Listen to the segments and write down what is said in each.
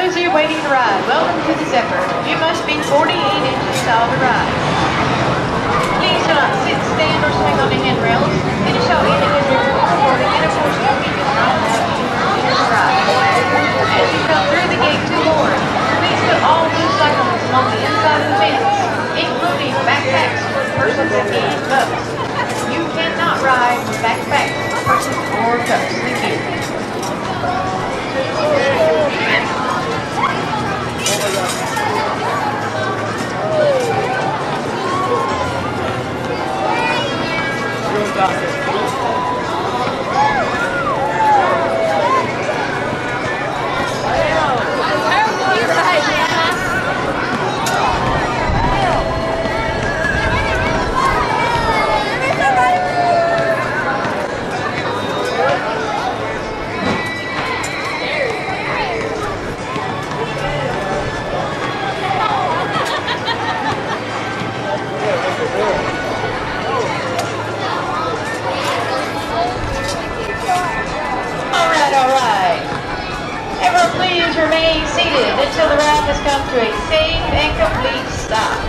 those of you waiting to ride, welcome to the Zephyr. You must be 48 inches tall to ride. Please do not sit, stand, or swing on the handrails. It is so individual recording, and of course no people are allowed to ride. As you come through the gate to board, please put all loose items along the inside of the fence, including backpacks for persons and cups. You cannot ride with backpacks for persons or cups. Thank you. Everyone please remain seated until the ride has come to a safe and complete stop.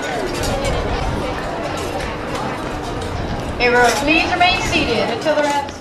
Everyone please remain seated until the ride